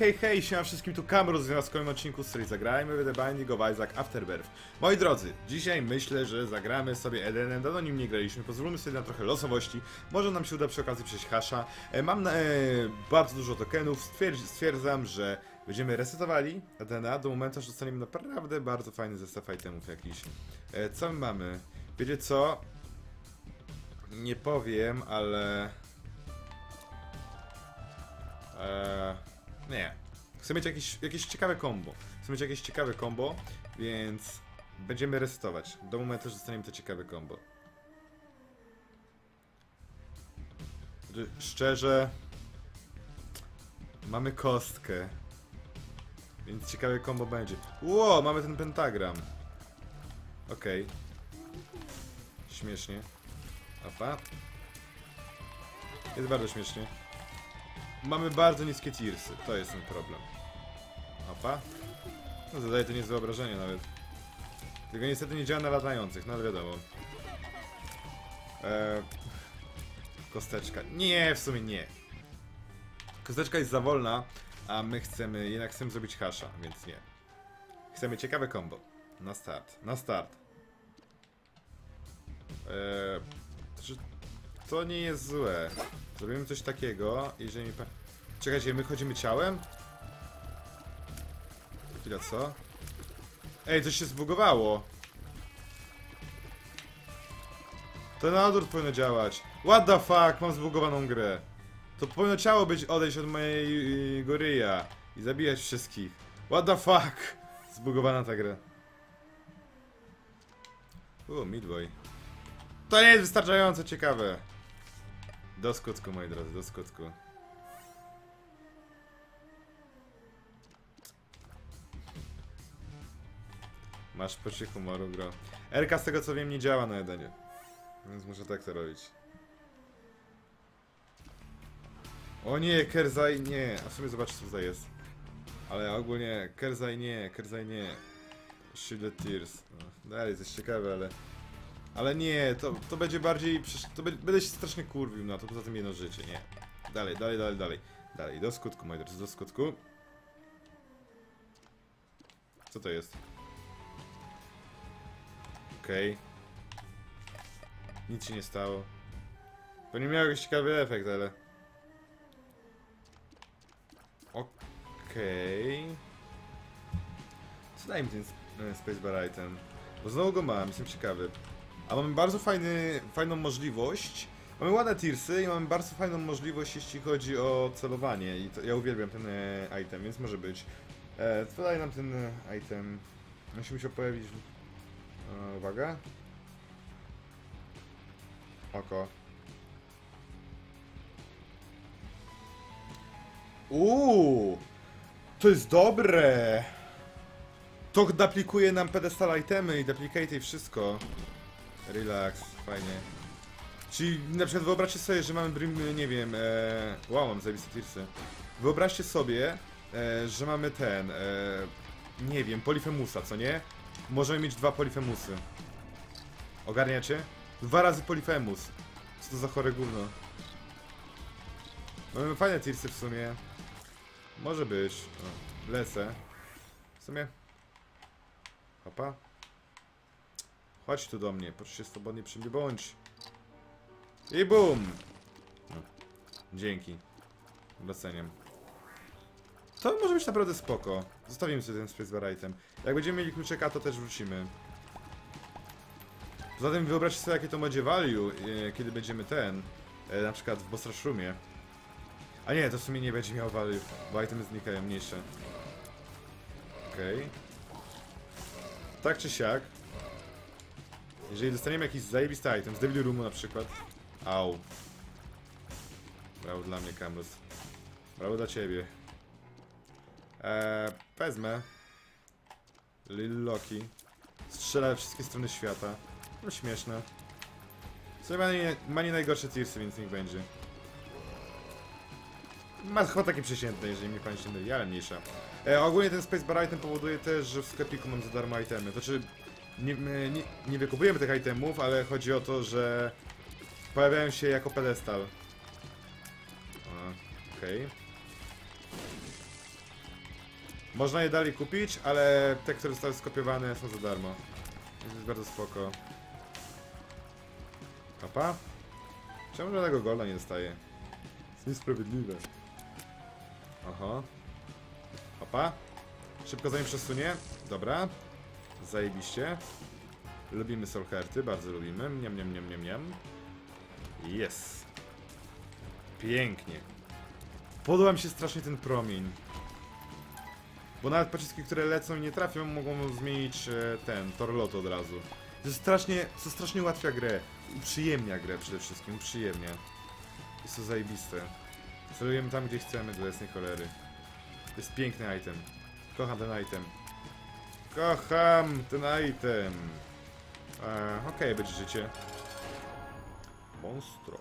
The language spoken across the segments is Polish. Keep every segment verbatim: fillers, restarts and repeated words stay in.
hej, hej, siema wszystkim, tu Kamrus, z kolejnym odcinku z serii Zagrajmy w The Binding of Isaac Afterbirth. Moi drodzy, dzisiaj myślę, że zagramy sobie Edenem, dawno nim nie graliśmy, pozwólmy sobie na trochę losowości, może nam się uda przy okazji przejść hasza. E, mam na, e, bardzo dużo tokenów, Stwierdzi, stwierdzam, że będziemy resetowali Edena do momentu, że dostaniemy naprawdę bardzo fajny zestaw itemów jakiś. E, co my mamy? Wiecie co? Nie powiem, ale... Eee, nie. Chcę mieć jakieś, jakieś ciekawe combo. Chcę mieć jakieś ciekawe combo, więc będziemy resetować do momentu, że dostaniemy to ciekawe combo. Szczerze, mamy kostkę, więc ciekawe combo będzie. Ło, mamy ten pentagram. Okej. Okay. Śmiesznie. Opa. Jest bardzo śmiesznie. Mamy bardzo niskie tiersy, to jest ten problem. Opa. No zadaje to nie z wyobrażenia nawet. Tylko niestety nie działa na latających, no ale wiadomo. Eee, kosteczka. Nie, w sumie nie. Kosteczka jest za wolna, a my chcemy, jednak chcemy zrobić hasza, więc nie. Chcemy ciekawe combo. Na start, na start. Eee, to, to nie jest złe. Zrobimy coś takiego, jeżeli mi pa... Czekajcie, my chodzimy ciałem? Chwila, co? Ej, coś się zbugowało! To na odwrót powinno działać. What the fuck, mam zbugowaną grę. To powinno ciało być odejść od mojej yy, goryja i zabijać wszystkich. What the fuck! Zbugowana ta gra. U, midway. To nie jest wystarczająco ciekawe. Do skutku, moi drodzy, do skutku. Masz poczucie humoru, gro. R K z tego co wiem nie działa na Edenie, więc muszę tak to robić. O nie, Kerzai nie. A w sumie zobaczcie co tutaj jest. Ale ogólnie Kerzai nie, Kerzai nie. Shielded Tears. No, dalej, coś ciekawe, ale... Ale nie, to, to będzie bardziej... To be, będę się strasznie kurwił na to, poza tym jedno życie, nie. Dalej, dalej, dalej, dalej. Dalej, do skutku, moi drodzy, do skutku. Co to jest? Okej. Okay. Nic się nie stało. To nie miał jakiś ciekawy efekt, ale... Okej. Okay. Co daj mi ten spacebar item? Bo znowu go mam, jestem ciekawy. A mamy bardzo fajny, fajną możliwość. Mamy ładne tiersy i mamy bardzo fajną możliwość, jeśli chodzi o celowanie. I to, ja uwielbiam ten e, item, więc może być. E, co daje nam ten e, item? Musi się pojawić. E, uwaga. Oko. Uuu, to jest dobre. To duplikuje nam pedestal itemy i duplicate i wszystko. Relax, fajnie. Czyli na przykład wyobraźcie sobie, że mamy brim, nie wiem, e... wow, mam zajebiste tiersy. Wyobraźcie sobie, e, że mamy ten, e... nie wiem, polifemusa, co nie? Możemy mieć dwa polifemusy. Ogarniacie? Dwa razy polifemus. Co to za chore gówno? Mamy fajne tiersy w sumie. Może być. O, lecę. W sumie. Hopa. Chodź tu do mnie, poczuj się swobodnie przy mnie, bądź. I bum! No. Dzięki. Doceniam. To może być naprawdę spoko. Zostawimy sobie ten spacebar item. Jak będziemy mieli kluczyka, to też wrócimy. Poza tym wyobraźcie sobie, jakie to będzie value, e, kiedy będziemy ten, e, na przykład w boss rushroomie. A nie, to w sumie nie będzie miał value, bo itemy znikają mniejsze. Okej. Okay. Tak czy siak. Jeżeli dostaniemy jakiś zajebisty item, z Devil Roomu na przykład. Au. Brawo dla mnie, Kamrus. Brawo dla ciebie. Eee, wezmę. Lil Loki. Strzela we wszystkie strony świata. No śmieszne. Sobie ma nie, ma nie najgorsze tiersy, więc niech będzie. Ma chyba takie przeciętne, jeżeli mnie pamięć nie myli, ale mniejsza. E, ogólnie ten spacebar item powoduje też, że w sklepiku mam za darmo itemy. To znaczy, nie, nie, nie wykupujemy tych itemów, ale chodzi o to, że pojawiają się jako pedestal. Okej. Okay. Można je dalej kupić, ale te, które zostały skopiowane, są za darmo. To jest bardzo spoko. Papa? Czemu żadnego golda nie dostaje? Jest niesprawiedliwe. Oho. Papa? Szybko zanim przesunie. Dobra. Zajebiście. Lubimy soul hearty, bardzo lubimy. Niam, niam, niam, niam, niam. Jest. Pięknie. Podoba mi się strasznie ten promień. Bo nawet pociski, które lecą i nie trafią, mogą zmienić e, ten, tor lotu od razu. To jest strasznie, to strasznie ułatwia grę. Uprzyjemnia grę przede wszystkim, uprzyjemnia. Jest to zajebiste. Celujemy tam, gdzie chcemy, do jasnej cholery. To jest piękny item. Kocham ten item. Kocham ten item. E, Okej, okay, będzie życie. Monstro.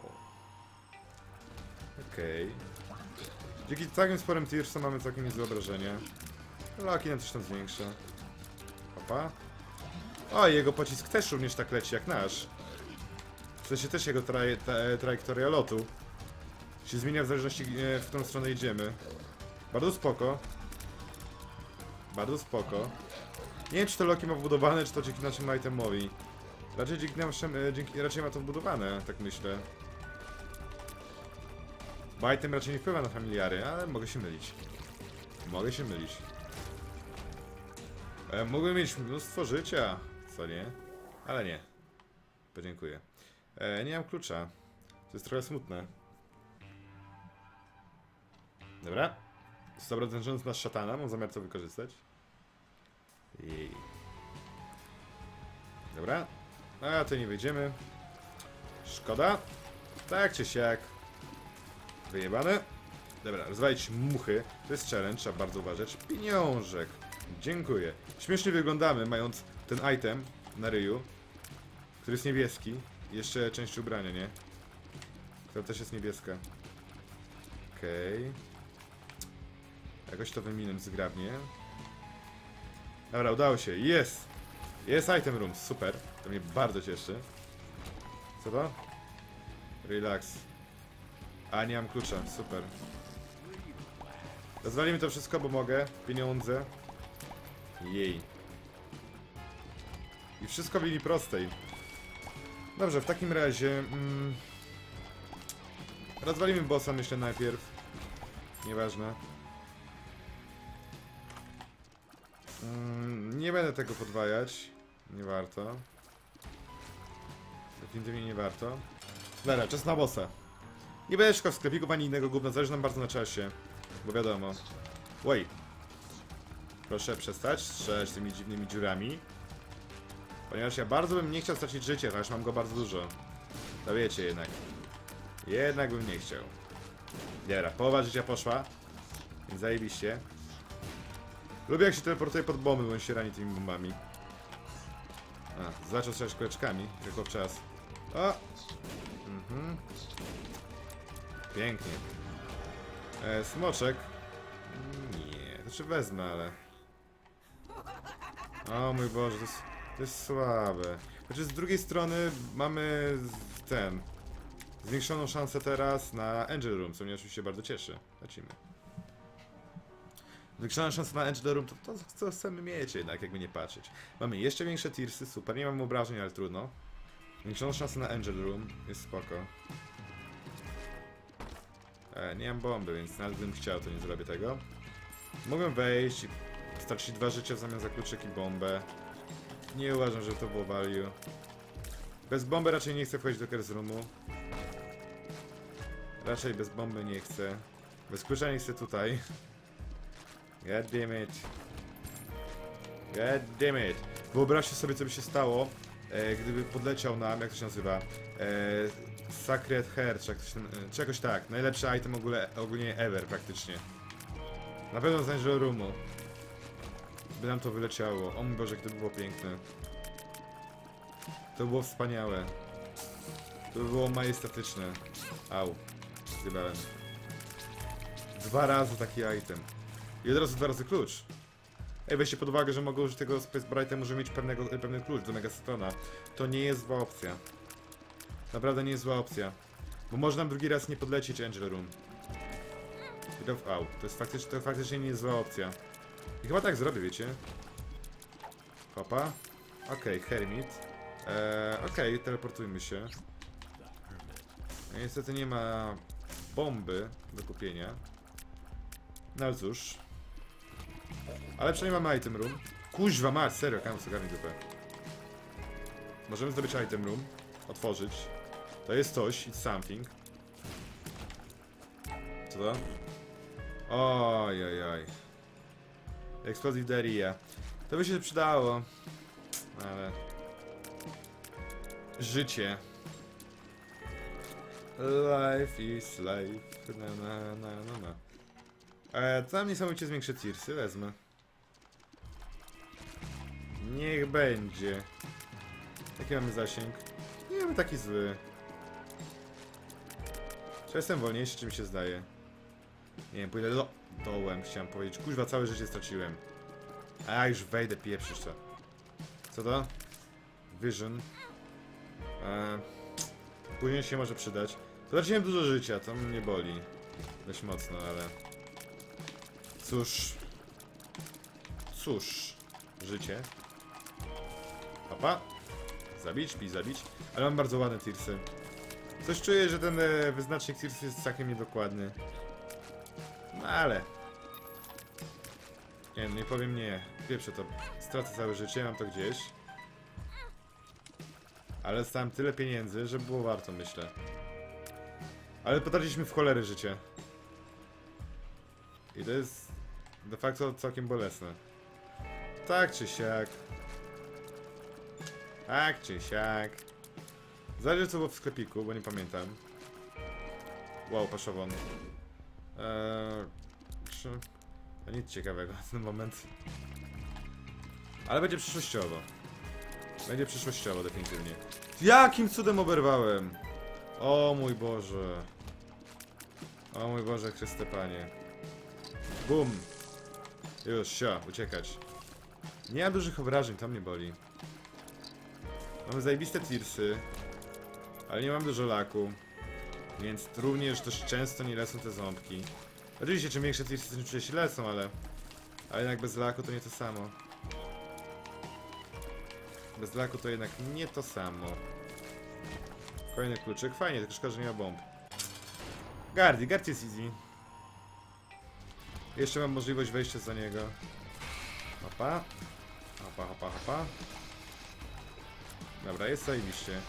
Okej. Okay. Dzięki całkiem sporym tiersom mamy całkiem niezłe obrażenie. Laki nam też tam zwiększa. Opa. O, jego pocisk też również tak leci jak nasz. W sensie też jego traj ta trajektoria lotu się zmienia w zależności, w którą stronę idziemy. Bardzo spoko. Bardzo spoko. Nie wiem, czy to Loki ma wbudowane, czy to dzięki naszemu itemowi. Raczej dzięki naszemu, dzięki, raczej ma to wbudowane, tak myślę. Bo item raczej nie wpływa na familiary, ale mogę się mylić. Mogę się mylić. E, mogłem mieć mnóstwo życia, co nie? Ale nie. Podziękuję. E, nie mam klucza. To jest trochę smutne. Dobra. Zobrażając nas szatana, mam zamiar to wykorzystać. I... Dobra. A, to nie wyjdziemy. Szkoda. Tak czy siak. Wyjebane. Dobra, rozwalić muchy. To jest challenge, trzeba bardzo uważać. Pieniążek. Dziękuję. Śmiesznie wyglądamy, mając ten item na ryju, który jest niebieski. I jeszcze część ubrania, nie? Która też jest niebieska. Okej. Okay. Jakoś to wyminąć zgrabnie. Dobra, udało się. Jest! Jest item room, super. To mnie bardzo cieszy. Co to? Relax. A, nie mam klucza, super. Rozwalimy to wszystko, bo mogę. Pieniądze. Jej. I wszystko w linii prostej. Dobrze, w takim razie... Mm, rozwalimy bossa, myślę, najpierw. Nieważne. Mm, nie będę tego podwajać. Nie warto. Definitywnie nie warto. Dobra, czas na bossa. Nie będę szukał sklepików ani innego gówna, zależy nam bardzo na czasie. Bo wiadomo. Oj. Proszę przestać strzelać tymi dziwnymi dziurami. Ponieważ ja bardzo bym nie chciał stracić życia, chociaż mam go bardzo dużo. To wiecie jednak. Jednak bym nie chciał. Dobra, połowa życia poszła. Więc zajebiście. Lubię, jak się teleportuje pod bomby, bo on się rani tymi bombami. A, zaczął strzelać kuleczkami, tylko czas. O! Mhm. Pięknie. E, smoczek. Nie, to czy wezmę, ale... O mój Boże, to jest, to jest słabe. Znaczy z drugiej strony mamy ten... Zwiększoną szansę teraz na Angel Room, co mnie oczywiście bardzo cieszy. Lecimy. Zwiększona szansa na Angel Room, to, to co chcemy mieć jednak, jakby nie patrzeć. Mamy jeszcze większe tirsy, super, nie mam obrażeń, ale trudno. Zwiększoną szansę na Angel Room, jest spoko. E, nie mam bomby, więc nawet gdybym chciał, to nie zrobię tego. Mogę wejść i stracić dwa życia w zamian za kluczyk i bombę. Nie uważam, że to było value. Bez bomby raczej nie chcę wchodzić do Curse Roomu. Raczej bez bomby nie chcę. Bez klucza nie chcę tutaj. God damn it. God damn it. Wyobraźcie sobie, co by się stało, e, gdyby podleciał nam, jak to się nazywa, e, Sacred Hair, czy, jak to się, e, czy jakoś tak. Najlepszy item ogóle, ogólnie ever praktycznie. Na pewno z Angel Roomu. By nam to wyleciało. O mój Boże, jak to by było piękne. To by było wspaniałe. To by było majestatyczne. Au. Zjebałem. Dwa razy taki item. I od razu dwa razy klucz. Ej, weźcie pod uwagę, że mogę użyć tego Space Brighta, może mieć pewnego, pewny klucz do Megastrona. To nie jest zła opcja. Naprawdę nie jest zła opcja. Bo można drugi raz nie podlecieć Angel Room. I to, au, to jest faktycznie, to faktycznie nie jest zła opcja. I chyba tak zrobię, wiecie? Hopa. Okej, okay, Hermit. Eee, Okej, okay, teleportujmy się. No, niestety nie ma bomby do kupienia. No ale cóż. Ale przynajmniej mamy item room. Kuźwa mać, serio, kam sobie dupę. Możemy zdobyć item room. Otworzyć. To jest coś, it's something. Co to? Oj, oj, oj. Explosive Daria. To by się przydało. Ale... Życie. Life is life. Na, na, na, na, na. E, tam niesamowicie zwiększę tirsy, wezmę. Niech będzie. Jaki mamy zasięg? Nie mamy taki zły. Czy jestem wolniejszy, czy mi się zdaje? Nie wiem, pójdę do... dołem, chciałem powiedzieć. Kuźwa, całe życie straciłem. A już wejdę, pieprzysz to. Co to? Vision. Eee, później się może przydać. Straciłem dużo życia, to mnie boli. Dość mocno, ale... Cóż... Cóż... Życie. Papa. Zabić, pi, zabić. Ale mam bardzo ładne tirsy. Coś czuję, że ten e, wyznacznik tirsy jest całkiem niedokładny. No ale... Nie, nie powiem nie. Pierwsze to stracę całe życie, mam to gdzieś. Ale dostałem tyle pieniędzy, że było warto, myślę. Ale potraciliśmy w cholery życie. I to jest de facto całkiem bolesne. Tak czy siak. Tak czy siak. Zależy co było w sklepiku, bo nie pamiętam. Wow, paszowon. Eee, nic ciekawego na ten moment. Ale będzie przyszłościowo. Będzie przyszłościowo, definitywnie. Jakim cudem oberwałem? O mój Boże. O mój Boże, Chryste Panie. Bum. Już, sio, uciekać. Nie mam dużych obrażeń, to mnie boli. Mamy zajebiste tirsy. Ale nie mam dużo laku. Więc również dość często nie lecą te ząbki. Oczywiście, czym większe tirsy, tym czuję się lecą, ale... Ale jednak bez laku to nie to samo. Bez laku to jednak nie to samo. Kolejny kluczyk. Fajnie, tylko szkoda, że nie ma bomb. Guardi, Guard jest easy. Jeszcze mam możliwość wejścia za niego. Hopa. Hopa, hopa, hopa. Dobra, jest zajebiście.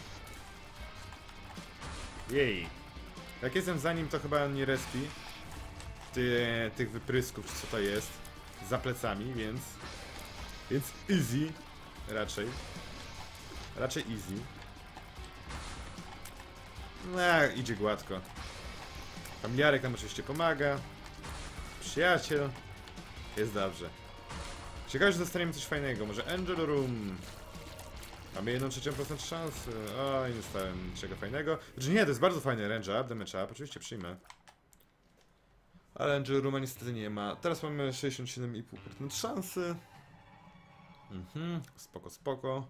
Jej. Jak jestem za nim, to chyba nie respi Ty, tych wyprysków, czy co to jest, za plecami, więc... Więc easy. Raczej. Raczej easy. No, idzie gładko. Familiarek nam oczywiście pomaga. Przyjaciel. Jest dobrze. Ciekawe, że dostaniemy coś fajnego. Może Angel Room. Mamy jedną trzecią procent szansy. O, nie dostałem niczego fajnego. Znaczy nie, to jest bardzo fajny range up, damage up. Oczywiście przyjmę. Ale Angel Rooma niestety nie ma. Teraz mamy sześćdziesiąt siedem i pół procent szansy. Mhm, spoko, spoko.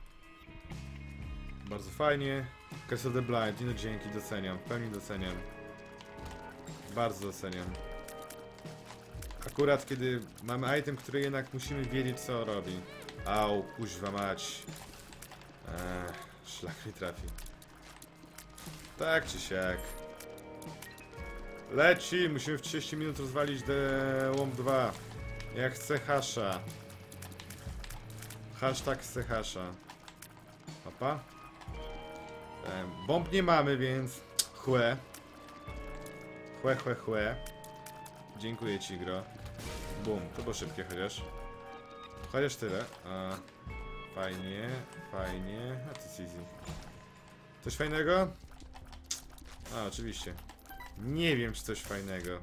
Bardzo fajnie. Curse of the Blind, no dzięki, doceniam. W pełni doceniam. Bardzo doceniam. Akurat kiedy mamy item, który jednak musimy wiedzieć co robi. Au, kuźwa mać. Eee, szlak mi trafi. Tak czy siak. Leci, musimy w trzydzieści minut rozwalić The Womb dwa. Jak chcę hasza. Hashtag chcę hasza. Opa. Eee, bomb nie mamy, więc... Chłe. Chłe, chłe, chłe. Dziękuję ci, gro. Bum, to było szybkie chociaż. Chociaż tyle. A, fajnie, fajnie. A to jest easy. Coś fajnego? A, oczywiście. Nie wiem, czy coś fajnego.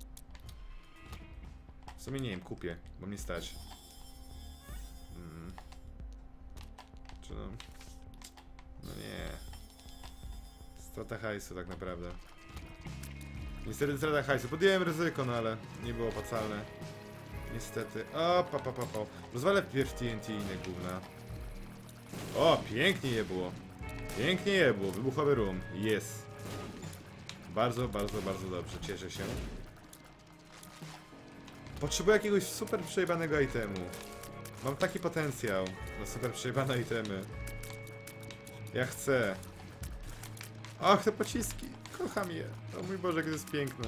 W sumie nie wiem, kupię, bo mnie stać. Hmm. Czy no... No nie. Strata hajsu tak naprawdę. Niestety strata hajsu. Podjąłem ryzyko, no ale nie było opłacalne. Niestety. O, pa, pa, pa, pa. Rozwalę wpierw T N T i inne gówna. O, pięknie je było. Pięknie je było. Wybuchowy room. Jest. Bardzo, bardzo, bardzo dobrze. Cieszę się. Potrzebuję jakiegoś super przejebanego itemu. Mam taki potencjał na super przejebane itemy. Ja chcę. Och, te pociski. Kocham je. O mój Boże, jak to jest piękne.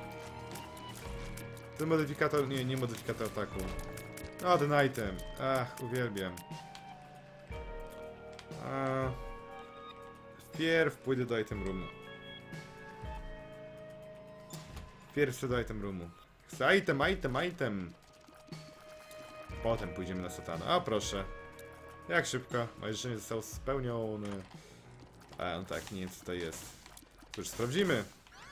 Ten modyfikator... Nie, nie modyfikator ataku. O, ten item. Ach, uwielbiam. A... Wpierw pójdę do item roomu. Wpierw chcę do item roomu. Chcę item, item, item. Potem pójdziemy na Satana. A proszę. Jak szybko. Moje życzenie zostało spełnione. A, no tak, nie wiem co to jest. To już sprawdzimy.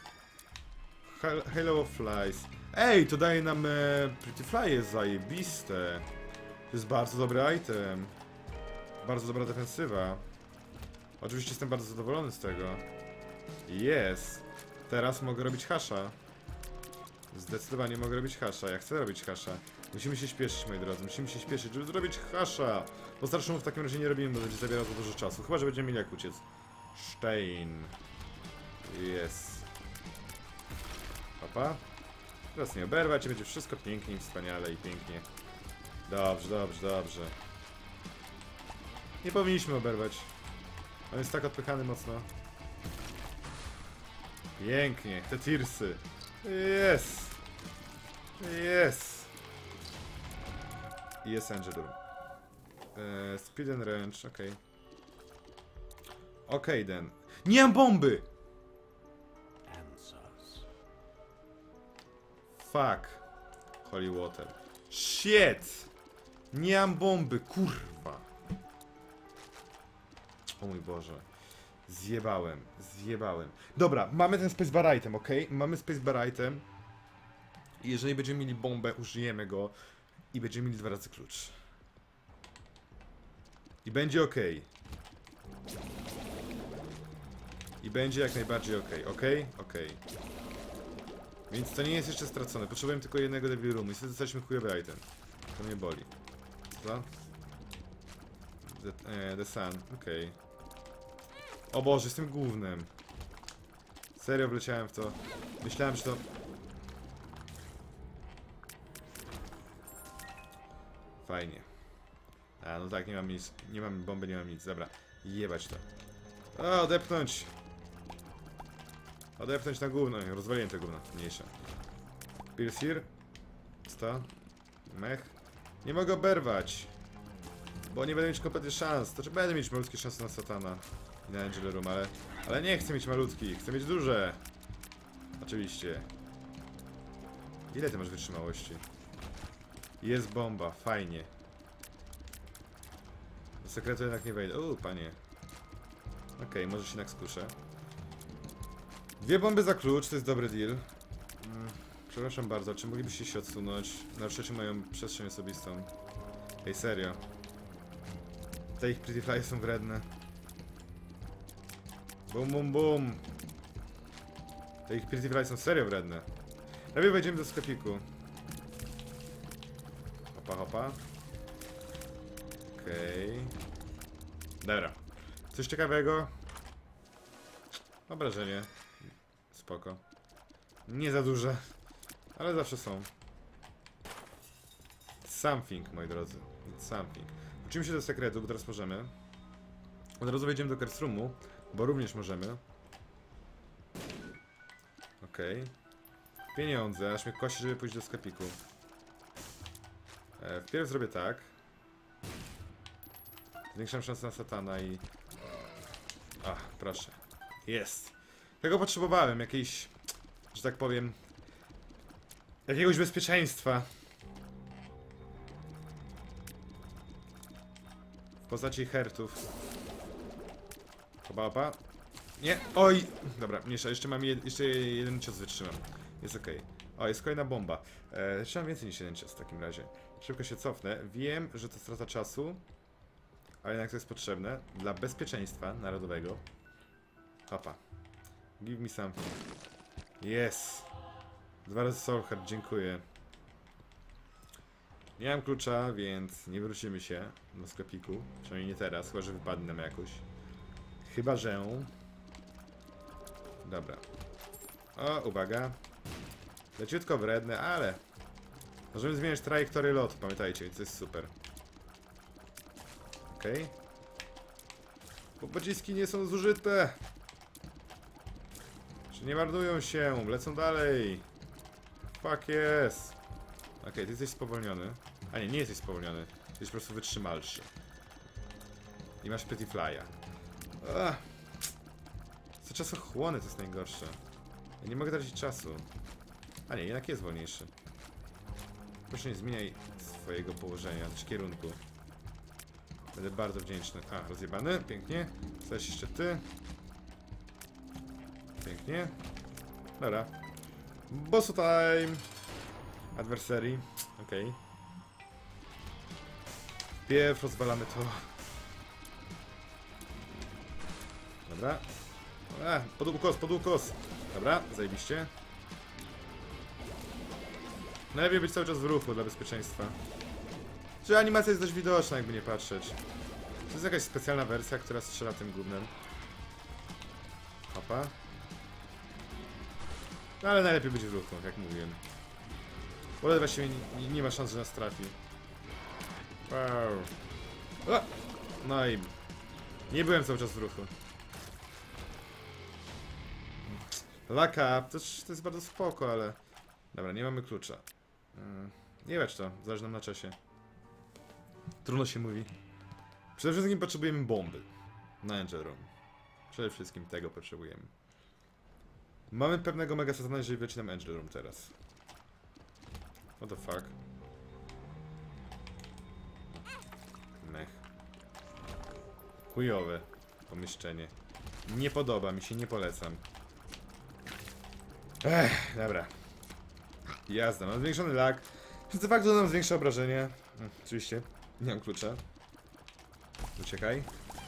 Halo of Flies. Ej, to daje nam e, Pretty Fly, jest zajebiste. To jest bardzo dobry item. Bardzo dobra defensywa. Oczywiście jestem bardzo zadowolony z tego. Jest. Teraz mogę robić hasza. Zdecydowanie mogę robić hasza. Ja chcę robić hasza. Musimy się śpieszyć, moi drodzy. Musimy się śpieszyć, żeby zrobić hasza. Bo starszą w takim razie nie robimy, bo będzie zabierało za dużo czasu. Chyba że będziemy mieli jak uciec. Stein. Jest. Papa. Teraz nie oberwać i będzie wszystko pięknie, wspaniale i pięknie. Dobrze, dobrze, dobrze. Nie powinniśmy oberwać. On jest tak odpychany mocno. Pięknie, te tirsy. Jest. Jest. I jest Angelur. Eee, speed and range, okej. Okay. Okej, okay, then. Nie mam bomby! Fuck. Holy water. Shit! Nie mam bomby, kurwa. O mój Boże. Zjebałem, zjebałem. Dobra, mamy ten spacebar item, ok? Mamy spacebar item. I jeżeli będziemy mieli bombę, użyjemy go. I będziemy mieli dwa razy klucz. I będzie ok. I będzie jak najbardziej ok, ok? Ok. Więc to nie jest jeszcze stracone. Potrzebujemy tylko jednego Devil Roomu. I wtedy dostaliśmy chujowy item. To mnie boli. Co? The, e, the Sun, okej. Okay. O Boże, jestem głównym. Serio wleciałem w to. Myślałem, że to... Fajnie. A, no tak, nie mam nic. Nie mam bomby, nie mam nic. Dobra, jebać to. O, odepchnąć! Odepchnąć na gówno. Rozwaliłem te gówno. Mniejsze. Pierce here. Sto. Mech. Nie mogę oberwać. Bo nie będę mieć kompletnie szans. To czy będę mieć malutkie szanse na Satana i na Angel Room, ale... Ale nie chcę mieć malutkich. Chcę mieć duże. Oczywiście. Ile ty masz wytrzymałości? Jest bomba. Fajnie. Do sekretu jednak nie wejdę. Uuu, panie. Okej, okay, może się jednak skuszę. Dwie bomby za klucz, to jest dobry deal. Mm, przepraszam bardzo, czy moglibyście się odsunąć? Naruszycie moją przestrzeń osobistą. Ej, serio. Te ich Pretty Fly są wredne. Bum, bum, bum. Te ich Pretty Fly są serio wredne. Najpierw wejdziemy do sklepiku. Hopa, hopa. Okej. Okay. Dobra. Coś ciekawego? Obrażenie. Spoko. Nie za duże. Ale zawsze są. Something, moi drodzy. It's something. Wrócimy się do sekretu, bo teraz możemy. Od razu wejdziemy do Curse Roomu, bo również możemy. Okej. Okay. Pieniądze, aż mnie kości, żeby pójść do sklepiku. E, wpierw zrobię tak. Zwiększam szansę na Satana i... Ach, proszę. Jest. Tego potrzebowałem, jakiejś... Że tak powiem... Jakiegoś bezpieczeństwa. W postaci hertów. Oba, oba. Nie, oj! Dobra, mniejsza, jeszcze mam jed jeszcze jeden cios wytrzymam. Jest okej. Okay. O, jest kolejna bomba. E, trzeba więcej niż jeden cios w takim razie. Szybko się cofnę. Wiem, że to strata czasu. Ale jednak to jest potrzebne. Dla bezpieczeństwa narodowego. Papa. Give me something. Yes! Dwa razy Soul Heart, dziękuję. Nie mam klucza, więc nie wrócimy się do sklepiku. Przynajmniej nie teraz, chyba że wypadnie nam jakoś. Chyba że... Dobra. O, uwaga. Leciutko wredne, ale... Możemy zmieniać trajektorię lotu, pamiętajcie, to jest super. Okej. Okay. Bo pociski nie są zużyte. Czy nie marnują się, lecą dalej. Fuck yes. Okej, okay, ty jesteś spowolniony. A nie, nie jesteś spowolniony. Jesteś po prostu wytrzymalszy. I masz Pretty Fly'a. Co czasochłony to jest najgorsze. Ja nie mogę tracić czasu. A nie, jednak jest wolniejszy. Proszę nie zmieniaj swojego położenia, czy kierunku. Będę bardzo wdzięczny. A, rozjebany, pięknie. Chcesz jeszcze ty. Pięknie. Dobra. Bossu time! Adversary. Okej. Okay. Pierw rozwalamy to. Dobra. A, pod ukos, pod ukos. Dobra, zajebiście. Najlepiej być cały czas w ruchu dla bezpieczeństwa. Czy animacja jest dość widoczna, jakby nie patrzeć. To jest jakaś specjalna wersja, która strzela tym gównem. Hopa. No ale najlepiej być w ruchu, jak mówiłem. Bo właściwie nie, nie ma szans, że nas trafi. Wow. O! No i... Nie byłem cały czas w ruchu. Lock up, to, to jest bardzo spoko, ale... Dobra, nie mamy klucza. Hmm. Nie wiem, to, zależy nam na czasie. Trudno się mówi. Przede wszystkim potrzebujemy bomby. Na Angel Room. Przede wszystkim tego potrzebujemy. Mamy pewnego mega satana, jeżeli wleci nam Angel Room teraz. What the fuck? Mech. Chujowe pomieszczenie. Nie podoba mi się, nie polecam. Ech, dobra. Jazda, mam zwiększony lag. Przez fakt, że nam zwiększa obrażenie. Hmm, oczywiście, nie mam klucza. Uciekaj.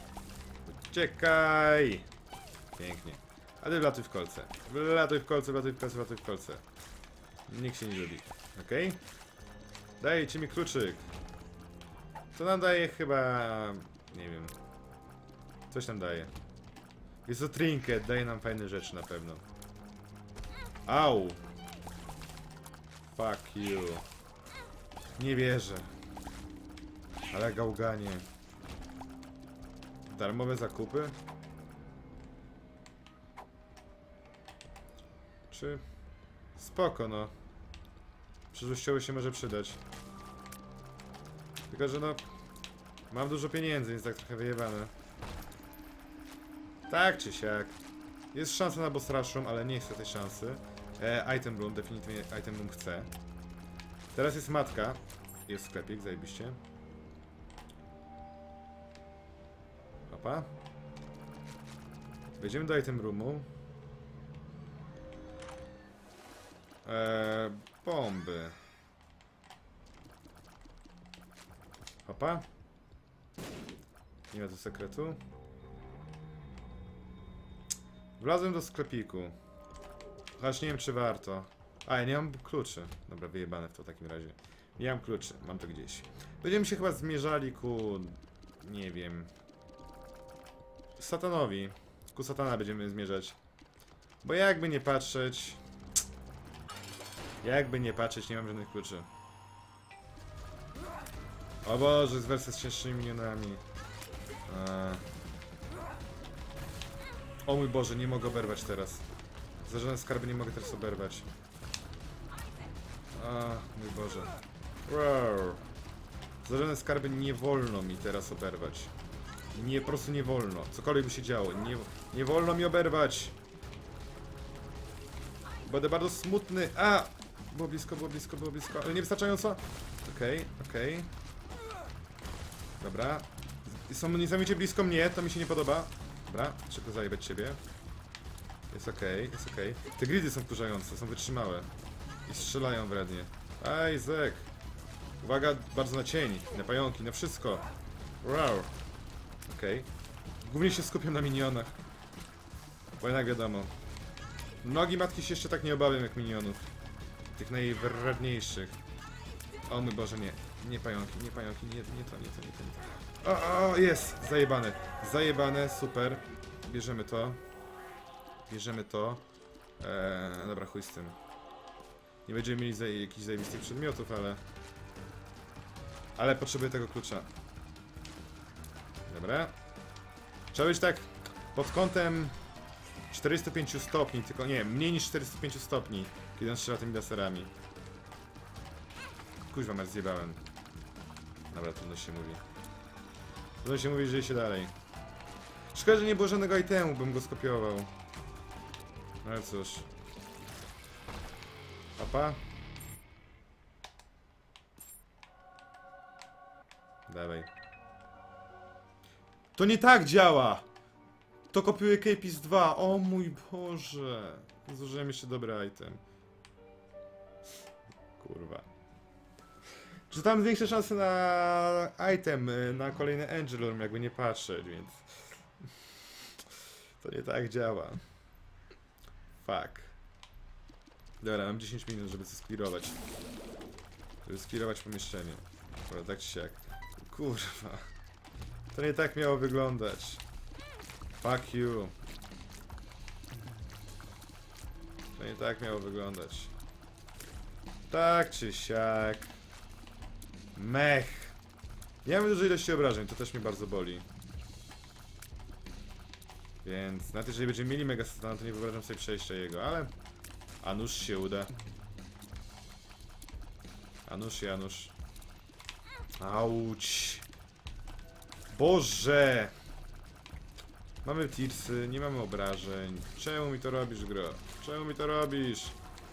Uciekaj! Pięknie. A ty wlatuj w kolce. Wlatuj w kolce, wlatuj w kolce, wlatuj w kolce. Nikt się nie lubi. Okej? Okay? Dajcie mi kluczyk. To nam daje chyba... Nie wiem. Coś nam daje. Jest to trinket, daje nam fajne rzeczy na pewno. Au! Fuck you. Nie wierzę. Ale gałganie. Darmowe zakupy? Czy... Spoko, no. Przyszłościowo się może przydać. Tylko, że no... Mam dużo pieniędzy, więc tak trochę wyjebane. Tak czy siak. Jest szansa na boss rush room, ale nie chcę tej szansy. E, item room, definitywnie item room chcę. Teraz jest matka. Jest sklepik, zajebiście. Opa. Wejdziemy do item roomu. Eee, bomby. Opa. Nie ma tu sekretu. Wlazłem do sklepiku. Chociaż nie wiem, czy warto. A, ja nie mam kluczy. Dobra, wyjebane w to w takim razie. Nie mam kluczy, mam to gdzieś. Będziemy się chyba zmierzali ku... Nie wiem... Satanowi. Ku satana będziemy zmierzać. Bo jakby nie patrzeć... Jakby nie patrzeć, nie mam żadnych kluczy. O Boże, jest wersja z cięższymi minionami. A... O mój Boże, nie mogę oberwać teraz. Za żadne skarby nie mogę teraz oberwać. A, mój Boże. Wow. Za żadne skarby nie wolno mi teraz oberwać. Nie, po prostu nie wolno. Cokolwiek by się działo, nie, nie wolno mi oberwać. Będę bardzo smutny. A! Było blisko, było blisko, było blisko, ale niewystarczająco. Okej, okay, okej. Okay. Dobra. Są niesamowicie blisko mnie, to mi się nie podoba. Dobra, szybko zajebać ciebie. Jest okej, okay, jest okej. Okay. Te gridy są wkurzające, są wytrzymałe. I strzelają wrednie. Aj, zek. Uwaga, bardzo na cień, na pająki, na wszystko. Wow. Okej. Okay. Głównie się skupiam na minionach. Bo jednak wiadomo. Nogi matki się jeszcze tak nie obawiam jak minionów. Tych najwredniejszych. O mój Boże, nie. Nie pająki, nie pająki, nie, nie to, nie to, nie to, nie to. O, o, jest! Zajebane. Zajebane, super. Bierzemy to. Bierzemy to. Eee, dobra, chuj z tym. Nie będziemy mieli za jakichś zajebistych przedmiotów, ale... Ale potrzebuję tego klucza. Dobra. Trzeba być tak pod kątem czterystu pięciu stopni, tylko nie, mniej niż czterystu pięciu stopni, kiedy on strzela tymi laserami. Kuźwa, mać zjebałem. Dobra, trudno się mówi. Trudno się mówi, że idzie się dalej. Szkoda, że nie było żadnego itemu, bym go skopiował. No ale cóż. Papa. Dawaj. To nie tak działa! To kopiuje K P S dwa. O mój Boże. Zużyłem jeszcze dobry item. Kurwa. Czy tam większe szanse na item, na kolejny Angel Room, jakby nie patrzeć, więc... To nie tak działa. Fuck. Dobra, mam dziesięć minut, żeby to sklirować. Żeby sklirować pomieszczenie. Dobra, tak czy siak. Kurwa. To nie tak miało wyglądać. Fuck you. To nie tak miało wyglądać. Tak czy siak. Mech. Nie mamy dużej ilości obrażeń, to też mnie bardzo boli. Więc nawet jeżeli będziemy mieli Mega Satana, to nie wyobrażam sobie przejścia jego, ale... A nuż się uda. A nuż, Janusz. Auć. Boże! Mamy tirsy, nie mamy obrażeń. Czemu mi to robisz, gro? Czemu mi to robisz?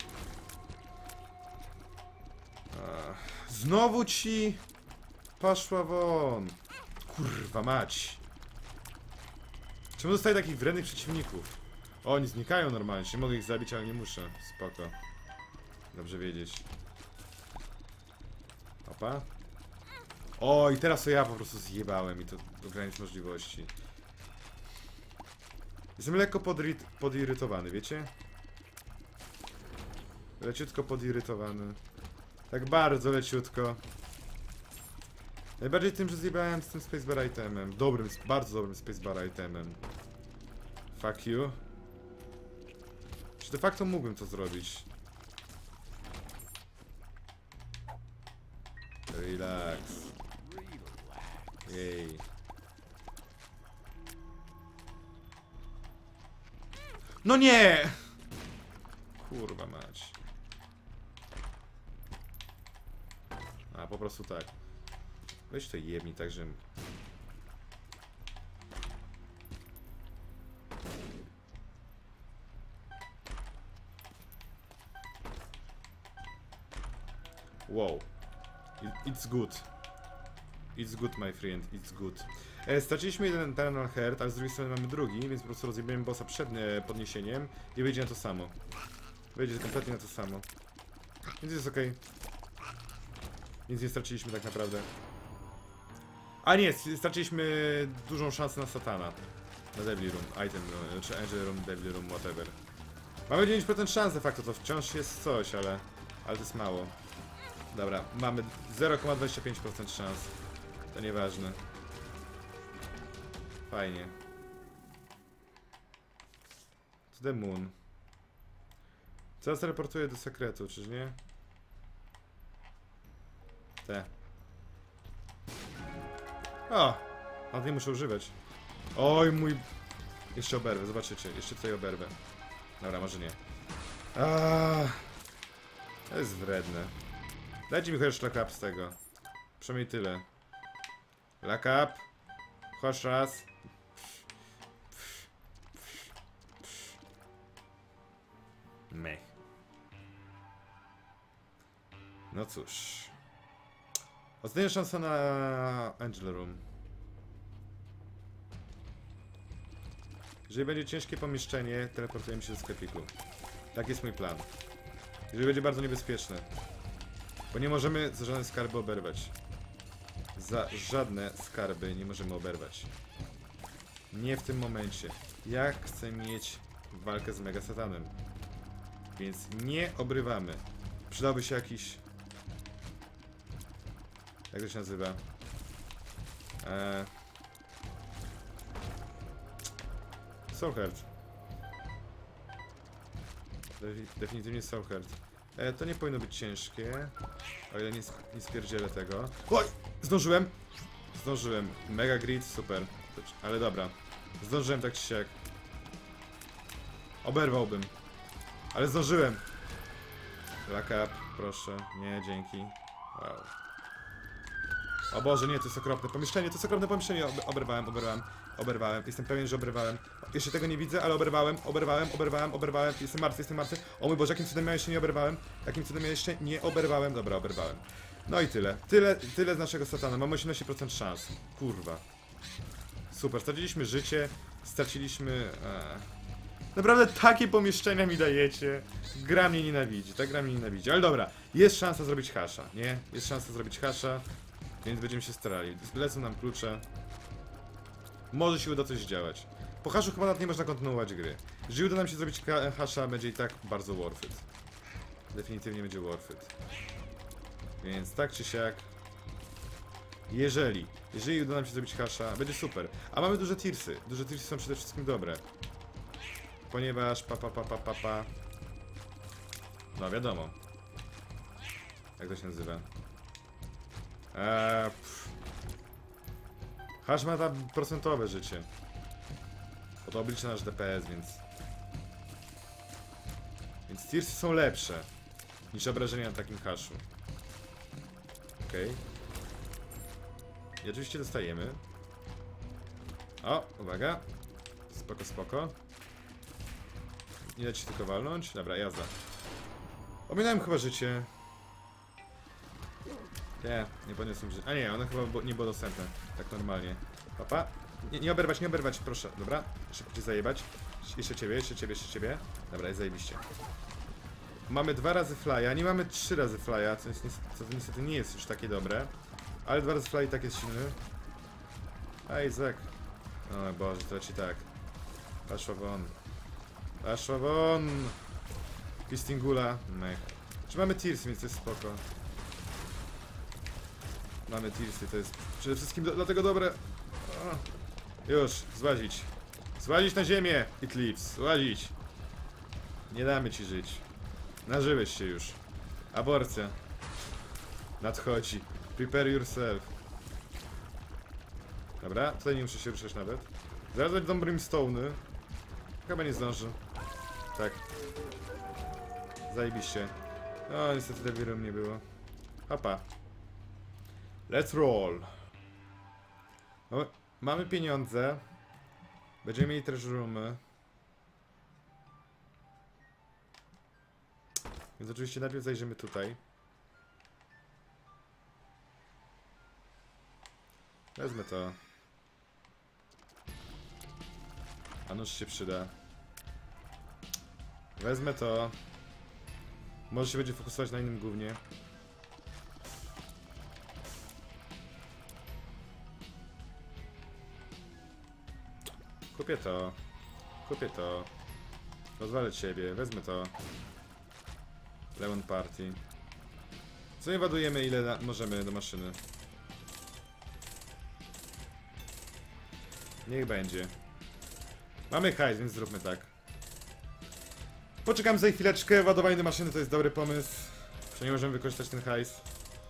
Ach, znowu ci... Poszła won. Kurwa mać. Czemu dostaję takich wrednych przeciwników? O, oni znikają normalnie, nie mogę ich zabić, ale nie muszę. Spoko. Dobrze wiedzieć. Opa. O, i teraz to ja po prostu zjebałem i to do granic możliwości. Jestem lekko podri- podirytowany, wiecie? Leciutko podirytowany. Tak bardzo leciutko. Najbardziej tym, że zjebałem z tym spacebar itemem. Dobrym, bardzo dobrym spacebar itemem. Fuck you. Czy de facto mógłbym to zrobić? Relax. Jej. No nie! Kurwa mać. A, po prostu tak. Weź to jebni tak, że... Wow. It's good. It's good, my friend. It's good. E, straciliśmy jeden Eternal Heart, ale z drugiej strony mamy drugi, więc po prostu rozjebiemy bossa przed e, podniesieniem i wyjdzie na to samo. Wyjdzie kompletnie na to samo. Więc jest okej. Nic nie straciliśmy tak naprawdę. A nie, straciliśmy dużą szansę na Satana. Na Devil Room, Item Room, czy Angel Room, Devil Room, whatever. Mamy dziewięć procent szans de facto, to wciąż jest coś, ale... Ale to jest mało. Dobra, mamy zero przecinek dwadzieścia pięć procent szans. To nieważne. Fajnie. To the moon. Co nas teleportuje do sekretu, czyż nie? Te. O! A tej muszę używać. Oj mój... Jeszcze oberwę, zobaczycie. Jeszcze tutaj oberwę. Dobra, może nie. Aaaa. To jest wredne. Dajcie mi chociaż lock up z tego. Przynajmniej tyle. Lock up. Chodź raz. Mech. No cóż. Ostatnia szansa na Angel Room. Jeżeli będzie ciężkie pomieszczenie, teleportujemy się do sklepiku. Tak jest mój plan. Jeżeli będzie bardzo niebezpieczne. Bo nie możemy za żadne skarby oberwać. Za żadne skarby nie możemy oberwać. Nie w tym momencie. Ja chcę mieć walkę z Mega Satanem. Więc nie obrywamy. Przydałby się jakiś... Jak to się nazywa? Eee... Soul Heart. Definitywnie Soul Heart. E, to nie powinno być ciężkie. O ile nie, sp nie spierdzielę tego. Oj! Zdążyłem! Zdążyłem. Mega grid, super. Ale dobra. Zdążyłem tak czy siak. Oberwałbym. Ale zdążyłem. Lock up, proszę. Nie, dzięki. Wow. O Boże, nie, to jest okropne pomieszczenie, to jest okropne pomieszczenie. Ob oberwałem, oberwałem, oberwałem. Jestem pewien, że oberwałem. Jeszcze tego nie widzę, ale oberwałem, oberwałem, oberwałem, oberwałem. Jestem martwy, jestem martwy. O mój Boże, jakim cudem ja jeszcze nie oberwałem? Jakim cudem ja jeszcze nie oberwałem? Dobra, oberwałem. No i tyle. Tyle, tyle z naszego satana. Mamy osiemnaście procent szans. Kurwa. Super, straciliśmy życie, straciliśmy... Eee. Naprawdę takie pomieszczenia mi dajecie. Gra mnie nienawidzi, ta gra mnie nienawidzi. Ale dobra, jest szansa zrobić hasza, nie? Jest szansa zrobić hasza, więc będziemy się starali. Lecą nam klucze. Może się uda coś działać. Po haszu chyba nawet nie można kontynuować gry. Jeżeli uda nam się zrobić hasza, będzie i tak bardzo worth it. Definitywnie będzie worth it. Więc tak czy siak. Jeżeli, jeżeli uda nam się zrobić hasza, będzie super. A mamy duże tirsy. Duże tirsy są przede wszystkim dobre. Ponieważ pa pa pa pa pa pa. No wiadomo. Jak to się nazywa? Eee, Hash ma tam procentowe życie. Bo to oblicza nasz D P S, więc... Więc tirsy są lepsze niż obrażenia na takim haszu. Okej. Okay. I oczywiście dostajemy. O, uwaga. Spoko, spoko. Nie da ci tylko walnąć? Dobra, jazda. Ominąłem chyba życie. Nie, nie podniosłem życia. A nie, ono chyba nie było dostępne. Tak normalnie. Papa. Nie, nie oberwać, nie oberwać, proszę. Dobra, szybko cię zajebać. Jeszcze ciebie, jeszcze ciebie, jeszcze ciebie. Dobra, jest zajebiście. Mamy dwa razy flya, nie mamy trzy razy flya, co, jest, co to niestety nie jest już takie dobre. Ale dwa razy fly tak jest silny. A Izak. O Boże, to ci tak. Paszła won. Paszła won. Pistingula. Mech. Czy mamy tears, więc to jest spoko. Mamy tearsy, to jest przede wszystkim do, dlatego dobre. O. Już, złazić. Złazić na ziemię, It Leaves. Złazić. Nie damy ci żyć. Nażyłeś się już. Aborcja. Nadchodzi. Prepare yourself. Dobra, tutaj nie muszę się ruszać nawet. Zaraz będą brimstone'y. Chyba nie zdąży. Tak. Zajebiście. No niestety Devilum nie było. Hopa. Let's roll. Mamy, mamy pieniądze. Będziemy mieli treasure roomy. Więc oczywiście najpierw zajrzymy tutaj. Wezmę to. A nóż się przyda. Wezmę to. Może się będzie fokusować na innym głównie. Kupię to. Kupię to. Rozwalę ciebie. Wezmę to. Lemon Party. Co nie ładujemy ile możemy do maszyny. Niech będzie. Mamy hajs, więc zróbmy tak. Poczekam za chwileczkę. Ładowanie do maszyny to jest dobry pomysł. Przynajmniej możemy wykorzystać ten hajs.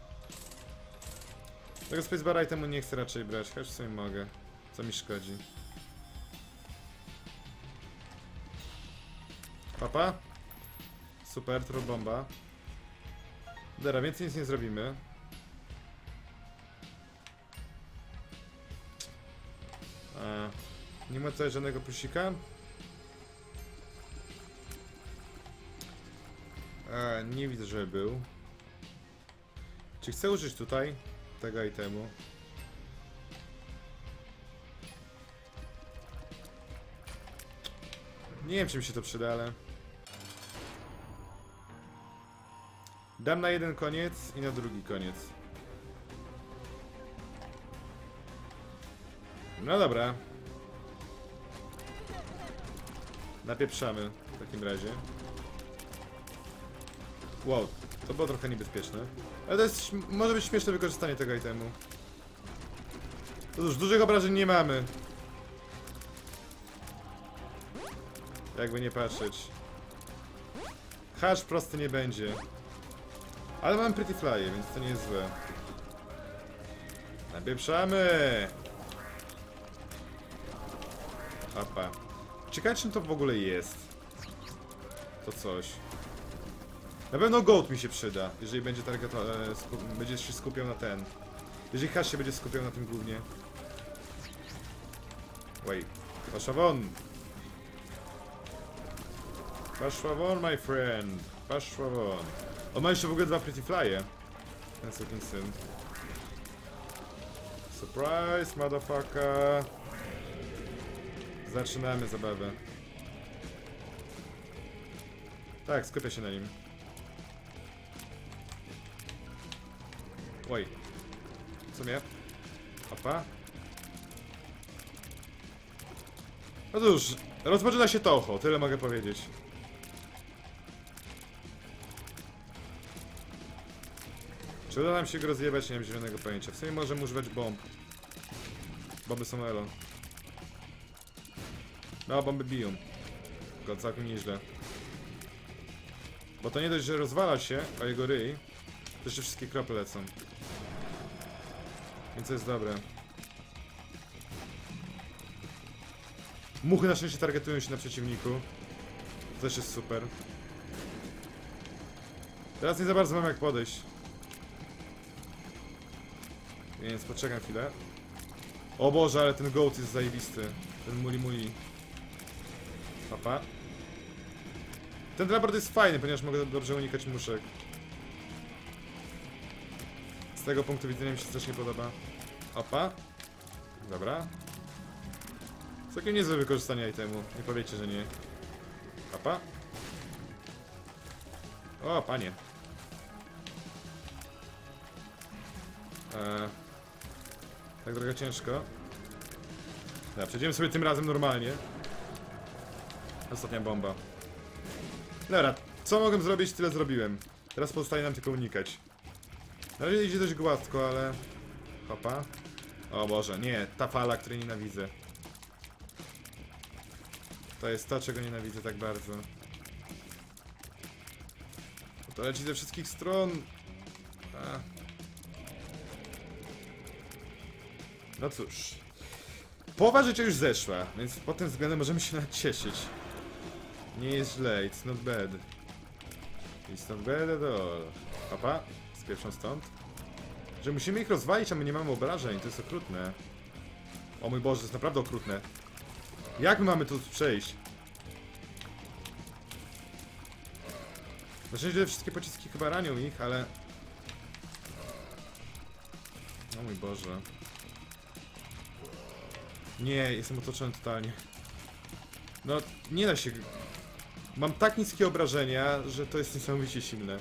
Tego spacebar itemu nie chcę raczej brać, chociaż w sumie mogę. Co mi szkodzi. Papa. Super, trobomba. Dobra, więcej nic nie zrobimy. A, nie ma tutaj żadnego plusika. A, nie widzę, żeby był. Czy chcę użyć tutaj tego itemu? Nie wiem, czy mi się to przyda, ale... Dam na jeden koniec i na drugi koniec. No dobra. Napieprzamy w takim razie. Wow, to było trochę niebezpieczne. Ale to jest, może być śmieszne wykorzystanie tego itemu. To już dużych obrażeń nie mamy. Jakby nie patrzeć. Hash prosty nie będzie. Ale mam Pretty Fly, więc to nie jest złe. Napieprzamy! Opa. Ciekawe, czym to w ogóle jest. To coś. Na pewno Goat mi się przyda, jeżeli będzie target, e, skup, będzie się skupiał na ten. Jeżeli Hash się będzie skupiał na tym głównie. Wait. Poszła won! Poszła won, my friend! Poszła won! On ma jeszcze w ogóle dwa Pretty Fly'e. Ten sukin syn. Surprise, motherfucker! Zaczynamy zabawę. Tak, skupię się na nim. Oj. W sumie. Opa. No cóż, rozpoczyna się Touhou, tyle mogę powiedzieć. Czy uda nam się go rozjebać? Nie mam zielonego pojęcia. W sumie możemy używać bomb. Bomby są elo. No, bomby biją. Go całkiem nieźle. Bo to nie dość, że rozwala się o jego ryj, to jeszcze wszystkie krople lecą. Więc to jest dobre. Muchy na szczęście targetują się na przeciwniku. To też jest super. Teraz nie za bardzo mam jak podejść. Więc poczekam chwilę. O Boże, ale ten goat jest zajebisty. Ten muli muli. Papa. Ten teleport jest fajny, ponieważ mogę dobrze unikać muszek. Z tego punktu widzenia mi się strasznie podoba. Opa. Dobra. Całkiem niezłe wykorzystanie itemu. Nie powiecie, że nie. Opa. O, panie. Eee, tak trochę ciężko. Dobra, przejdziemy sobie tym razem normalnie. Ostatnia bomba. Dobra, co mogłem zrobić, tyle zrobiłem. Teraz pozostaje nam tylko unikać. Na razie idzie dość gładko, ale... Hopa. O Boże, nie, ta fala, której nienawidzę. To jest to, czego nienawidzę tak bardzo. To leci ze wszystkich stron. A. No cóż. Połowa życia już zeszła, więc pod tym względem możemy się nawet cieszyć. Nie jest źle, it's not bad. It's not bad at all. Opa, spieprzą stąd. Że musimy ich rozwalić, a my nie mamy obrażeń, to jest okrutne. O mój Boże, to jest naprawdę okrutne. Jak my mamy tu przejść? Na szczęście wszystkie pociski chyba ranią ich, ale... O mój Boże. Nie, jestem otoczony totalnie. No, nie da się... Mam tak niskie obrażenia, że to jest niesamowicie silne.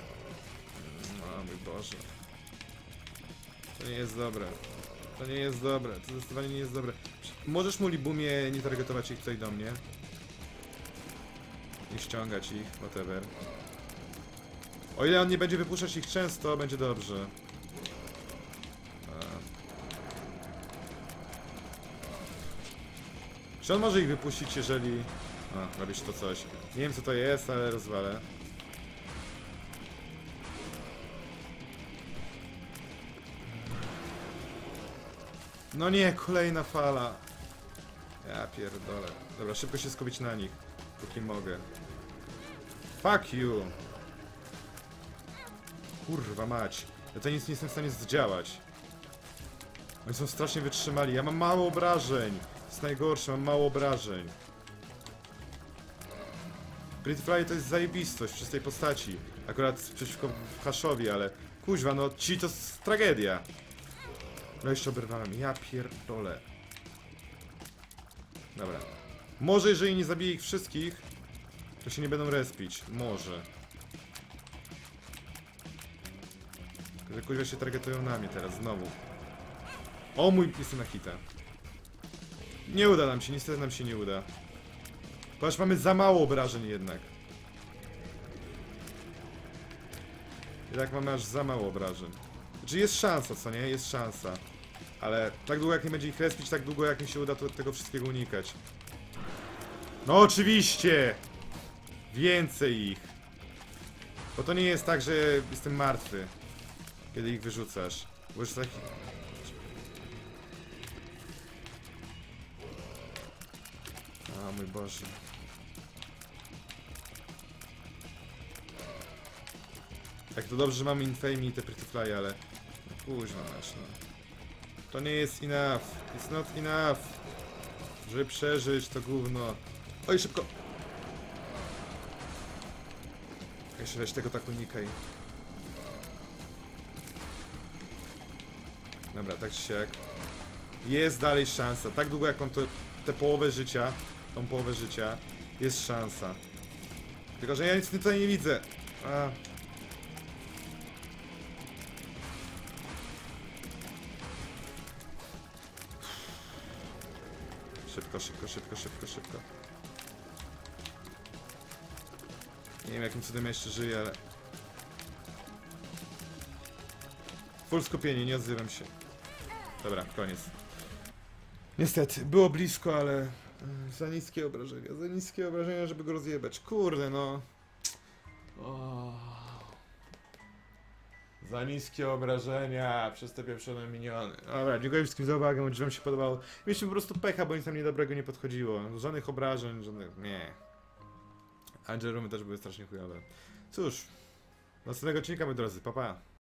O mój Boże. To nie jest dobre. To nie jest dobre. To zdecydowanie nie jest dobre. Możesz mu Libumie nie targetować ich tutaj do mnie. Nie ściągać ich, whatever. O ile on nie będzie wypuszczać ich często, będzie dobrze. Czy on może ich wypuścić, jeżeli... A, robisz to coś. Nie wiem co to jest, ale rozwalę. No nie, kolejna fala. Ja pierdolę. Dobra, szybko się skupić na nich, póki mogę. Fuck you. Kurwa mać. Ja to nic nie jestem w stanie zdziałać. Oni są strasznie wytrzymali. Ja mam mało obrażeń. To jest najgorsze, mam mało obrażeń. Pretty Fly to jest zajebistość przez tej postaci. Akurat przeciwko Hashowi, ale... Kuźwa, no ci to jest tragedia. No jeszcze oberwałem. Ja pierdolę. Dobra. Może jeżeli nie zabiję ich wszystkich, to się nie będą respić. Może. Że kuźwa się targetują na mnie teraz, znowu. O mój, jestem na hita. Nie uda nam się, niestety nam się nie uda. Ponieważ mamy za mało obrażeń jednak. Jednak mamy aż za mało obrażeń. Znaczy jest szansa, co nie? Jest szansa. Ale tak długo jak nie będzie ich respić, tak długo jak mi się uda to, tego wszystkiego unikać. No oczywiście! Więcej ich! Bo to nie jest tak, że jestem martwy, kiedy ich wyrzucasz. Bo już taki... O mój Boże. Jak to dobrze, że mamy Infame i te Pretty Fly, ale... No późno masz, no. To nie jest enough. It's not enough. Żeby przeżyć to gówno. Oj, szybko! Jeszcze weź tego tak unikaj. Dobra, tak czy siak. Jest dalej szansa. Tak długo jak mam to, tę połowę życia, tą połowę życia, jest szansa. Tylko, że ja nic tutaj nie widzę. A. Szybko, szybko, szybko, szybko, szybko. Nie wiem jakim cudem ja jeszcze żyję, ale... Full skupienie, nie odzywam się. Dobra, koniec. Niestety, było blisko, ale... y, Za niskie obrażenia, za niskie obrażenia, żeby go rozjebać. Kurde, no... O. Za niskie obrażenia przez te pieprzone miniony. Dobra, dziękuję wszystkim za uwagę, mam nadzieję, że wam się podobało. Mieliśmy po prostu pecha, bo nic tam niedobrego nie podchodziło. Żadnych obrażeń, żadnych... nie. A Jeromy też były strasznie chujowe. Cóż, do następnego odcinka, moi drodzy, pa pa.